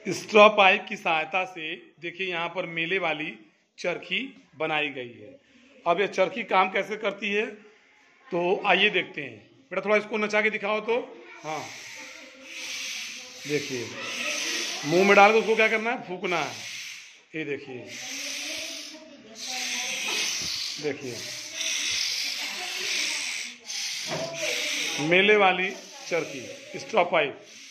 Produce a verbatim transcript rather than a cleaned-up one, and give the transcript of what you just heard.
Straw pipe की सहायता से देखिए यहाँ पर मेले वाली चरखी बनाई गई है। अब ये चरखी काम कैसे करती है तो आइए देखते हैं। बेटा थोड़ा इसको नचा के दिखाओ तो। हाँ देखिए, मुंह में डाल के उसको क्या करना है, फूकना है। ये देखिए देखिए मेले वाली चरखी स्ट्रॉ पाइप।